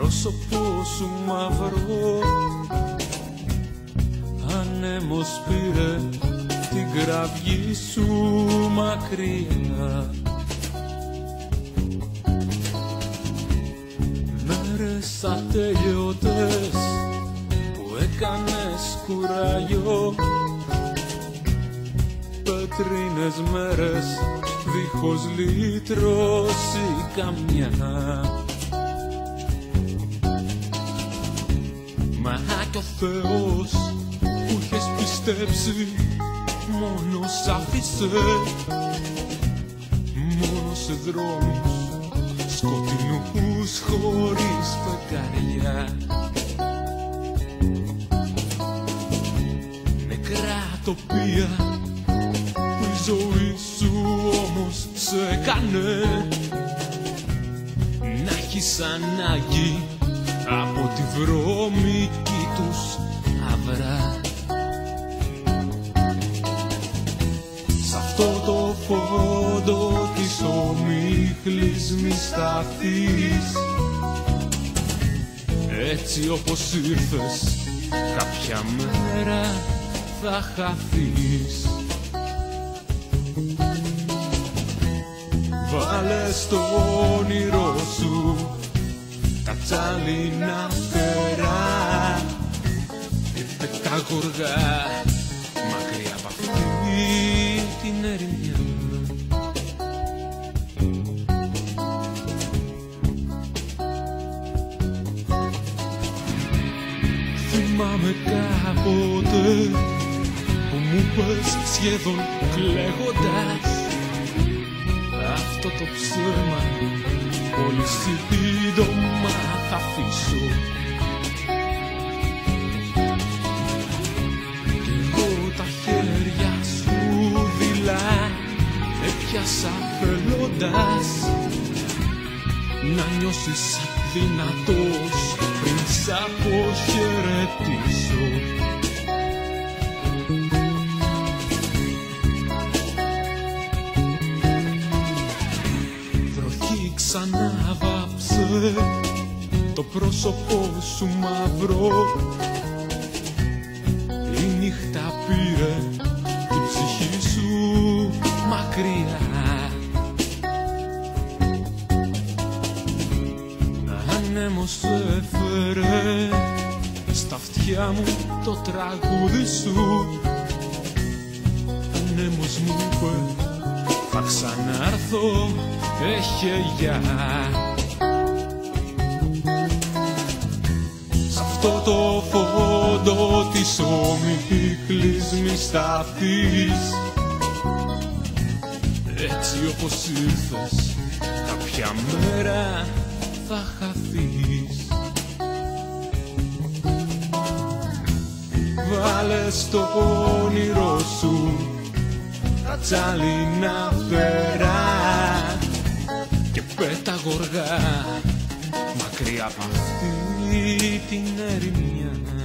πρόσωπό σου μαύρο, ανέμος πήρε την κραυγή σου μακριά. Μέρες ατέλειωτες που έκανες κουράγιο, πέτρινες μέρες δίχως λύτρωση καμιά. Μα κι ο Θεός που είχες πιστέψει μόνος άφησε, μόνο σε δρόμους σκοτεινούς χωρίς φεγγαριά. Νεκρά τοπία που η ζωή σου όμως σε έκανε να έχεις ανάγκη από τη βρώμικη τους αυρά. Σ' αυτό το φόντο της ομίχλης μη σταθείς, έτσι όπως ήρθες κάποια μέρα θα χαθείς. Βάλε στο όνειρό σου τα τσάλινα φτερά και πετά γοργά μακριά από αυτή την ερημιά. Θυμάμαι κάποτε που μου πες σχεδόν κλαίγοντας, αυτό το ψέμα πολύ σύντομα θα αφήσω. Κι εγώ τα χέρια σου δειλά έπιασα θέλοντας να νιώσεις δυνατός πριν σ' αποχαιρετήσω. Ξανά βάψε το πρόσωπό σου μαύρο, η νύχτα πήρε την ψυχή σου μακριά. Άνεμος έφερε στα αυτιά μου το τραγούδι σου, άνεμος μου είπε θα ξανάρθω, έχε γεια. Σ' αυτό το φόντο της ομίχλης μη σταθείς, έτσι όπως ήρθες κάποια μέρα θα χαθείς. Βάλε στο όνειρό σου τα τσάλινα φτερά και πέτα γοργά μακριά από αυτή την ερημιά.